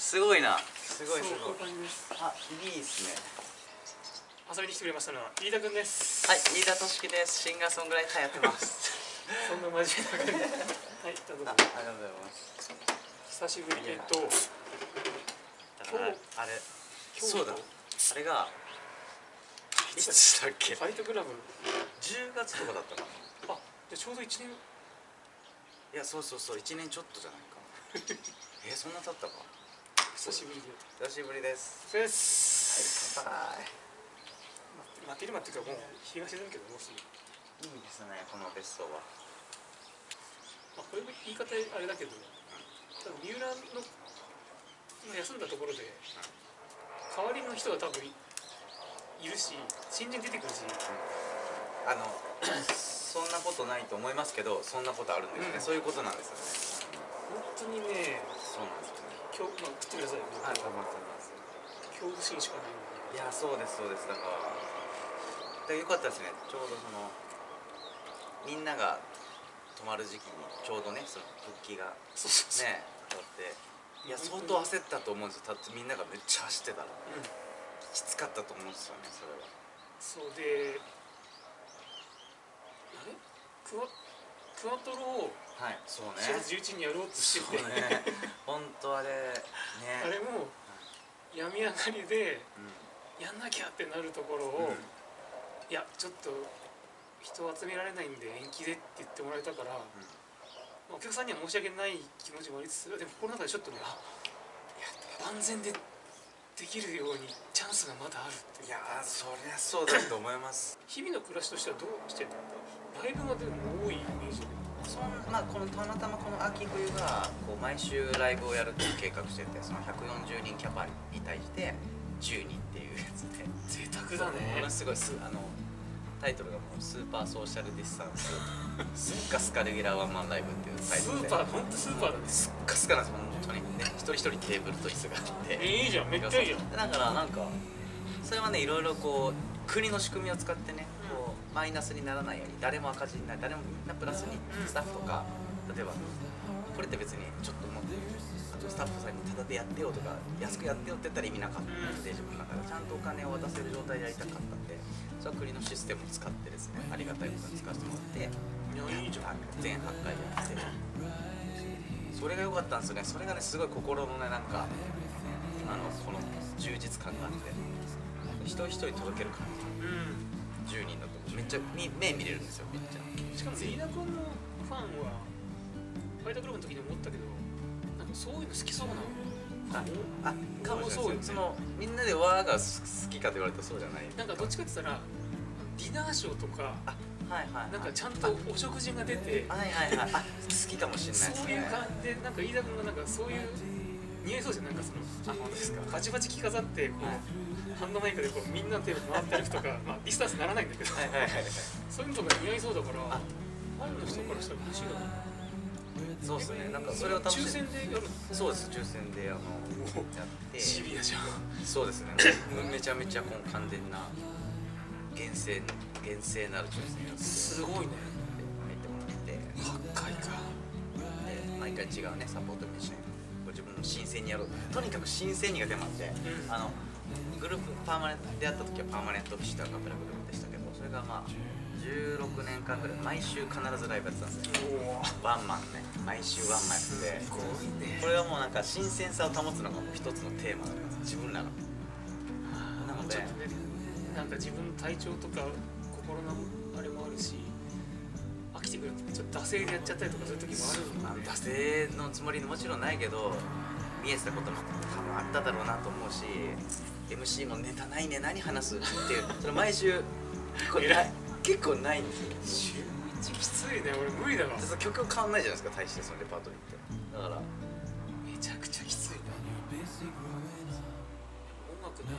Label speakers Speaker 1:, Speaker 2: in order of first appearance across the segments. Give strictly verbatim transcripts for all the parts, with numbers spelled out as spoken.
Speaker 1: すごいな。すごいすごい。
Speaker 2: そうこういう感じです。
Speaker 1: あ、いいですね。
Speaker 2: 遊びに来てくれましたのは飯田くんです。
Speaker 1: はい、飯田俊樹です。シンガーソングライターやってます。
Speaker 2: そんな真面目な感じ。はい、どうぞ。
Speaker 1: あ、ありがとうございます。
Speaker 2: 久しぶりでと。
Speaker 1: だからあれ、そうだ。あれがいつだっけ？
Speaker 2: ファイトクラブ。
Speaker 1: じゅうがつとかだったかな。
Speaker 2: あ、じゃちょうど一年。
Speaker 1: いや、そうそうそう、一年ちょっとじゃないか。え、そんな経ったか。
Speaker 2: 久しぶりで。
Speaker 1: 久しぶりです。
Speaker 2: です。
Speaker 1: はい、乾杯。
Speaker 2: 待ってる待ってるかもう日が沈むけどもうすぐ。
Speaker 1: いいですね、この別荘は。
Speaker 2: まあこれも言い方あれだけど、多分三浦の休んだところで代わりの人が多分いるし、新人出てくるし。
Speaker 1: あのそんなことないと思いますけど、そんなことあるんですね。うん、そういうことなんですよね。
Speaker 2: 本当にね。
Speaker 1: そうなんですよね。
Speaker 2: 今日まあ食ってくださいよ。
Speaker 1: はい、食べます食べます。
Speaker 2: 恐怖心しかないんで。
Speaker 1: いや、そうですそうです。だからでよかったですね。ちょうどそのみんなが泊まる時期にちょうどね、その復帰がね当たって、いや相当焦ったと思うんですよ。だってみんながめっちゃ走ってたら、うん、きつかったと思うんですよね、それは。
Speaker 2: そうで、あれクワクワトロを
Speaker 1: はいそうね
Speaker 2: しがつじゅういちにちにやろうとしてて、
Speaker 1: ね、本当あれね、
Speaker 2: あれも病み上がりで、うん、やんなきゃってなるところを、うん、いやちょっと人を集められないんで延期でって言ってもらえたから、うん、お客さんには申し訳ない気持ちもありつつ、でも心の中でちょっとね、あ、いや万全でできるようにチャンスがまだあるっていう。
Speaker 1: いやー、そりゃそうだと思います。
Speaker 2: 日々の暮らしとしてはどうしてたんだ。ライブがでも多いイメージで。
Speaker 1: そんまあこのたまたまこの秋冬がこう毎週ライブをやるっていう計画してて、そのひゃくよんじゅうにんキャパに対してじゅうにんっていうやつで、
Speaker 2: 贅沢だね。
Speaker 1: ものすごいすあのタイトルがもうスーパーソーシャルディスタンススッカスカレギュラーワンマンライブっていうタイトルで、
Speaker 2: スーパー本当スーパーだね。
Speaker 1: スッカスカなんですよ本当にね。一人一人テーブルと椅子があって、
Speaker 2: えー、いいじゃん、めっちゃいいじゃん。
Speaker 1: だからなんかそれはね、いろいろこう国の仕組みを使ってね、こうマイナスにならないように、誰も赤字になる、誰もみんなプラスに、スタッフとか例えばこれって別にちょっともうスタッフさんにタダでやってよとか安くやってよって言ったら意味なかったので、自分の中でちゃんとお金を渡せる状態でやりたかったんで、それは国のシステムを使ってですね、ありがたいことに使わせてもらって全はちかいやって、それが良かったんですよね。それがねすごい心のね、なんかあのこの充実感があって、一人一人届ける感じ、うん、じゅうにんだとめっちゃ目見れるんですよ、めっちゃ。
Speaker 2: しかも飯田君のファンはファイタークラブの時に思ったけど、なんかそういうの好きそうな。
Speaker 1: あ、あ、かもしれないですね。そのみんなでわーが好きかと言われたらそうじゃない。
Speaker 2: なんかどっちかって言ったらディナーショーとか、あ、
Speaker 1: はいはいはい、
Speaker 2: なんかちゃんとお食事が出て、
Speaker 1: はいはいはい、あ、好きかもしれないですね。
Speaker 2: そういう感じで、なんか飯田君がなんかそういう似合いそうじゃん。なんかその、
Speaker 1: あ、本当ですか。
Speaker 2: バチバチ着飾ってこう、はい、ハンドマイクでこうみんなの手を回って歩くとか、まあディスタンスならないんだけど、はいはいはいはい、そういうのとか似合いそうだから、ファンの人からしたら嬉しいだろうな。
Speaker 1: そうですね。なんかそれを楽しんで。
Speaker 2: 抽選でやる。
Speaker 1: そうです。抽選であのやって。
Speaker 2: シビアじゃん。
Speaker 1: そうですね。めちゃめちゃこう完全な厳正厳正なる抽選やって。
Speaker 2: すごいね。
Speaker 1: 入ってもらって。
Speaker 2: はっかいか。
Speaker 1: で毎回違うねサポートミッション。ご自分の申請にやろう。とにかく申請にが出まって、うん、あのグループパーマネントでやった時はパーマネント騎士とアカペラグループでしたけど、それがまあじゅうろくねんかんぐらい毎週必ずライブやってたんですよ。ワンマンね、毎週ワンマンやってて、これはもうなんか新鮮さを保つのがもう一つのテーマだから自分らが。なので
Speaker 2: なんか自分の体調とか心のあれもあるし、飽きてくるとちょっと惰性でやっちゃったりとかそういう時もあるので、
Speaker 1: 惰性のつもりもちろんないけど見えてたことも多分あっただろうなと思うし、 エムシー もネタないね、何話すっていうそれ毎週結構ない結構ないんですよ。
Speaker 2: 週いちきついね、俺無理だわ。
Speaker 1: 曲変わんないじゃないですか、大してそのレパートリーって。だから
Speaker 2: めちゃくちゃきついな。音楽ね、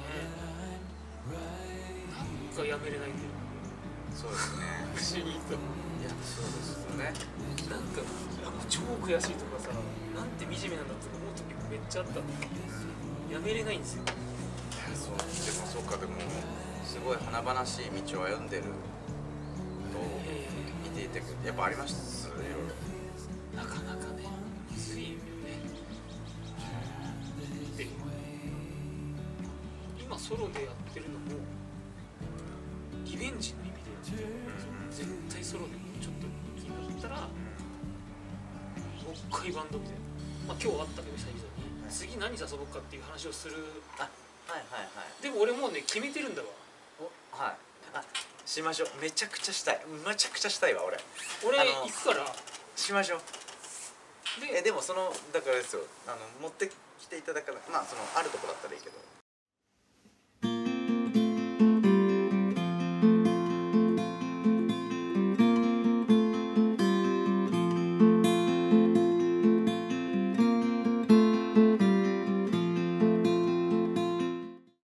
Speaker 2: なんかやめれないんだよ。
Speaker 1: そうですね。
Speaker 2: 不思議と。
Speaker 1: いや、そうですよね。
Speaker 2: なんか超悔しいとかさ、なんて惨めなんだって思う時もめっちゃあったんだけど、やめれないんですよ。
Speaker 1: いや、そうでもそうか。でもすごい華々しい道を歩んでると見ていてやっぱありました。いろいろ
Speaker 2: なかなかね、きついよね。でソロでやってるのもリベンジの意味でやってる、絶対ソロでちょっと気になったらもう一回バンドみたいな、まあ、今日あったけど久々に、はい、次何誘おうかっていう話をする。
Speaker 1: あ、はいはいはい。
Speaker 2: でも俺もうね決めてるんだわ。
Speaker 1: お、はい。あ、しましょう。めちゃくちゃしたい。めちゃくちゃしたいわ俺。
Speaker 2: 俺行くから
Speaker 1: しましょう。でえでもそのだからですよ、あの持ってきていただかない、まあそのあるとこだったらいいけど、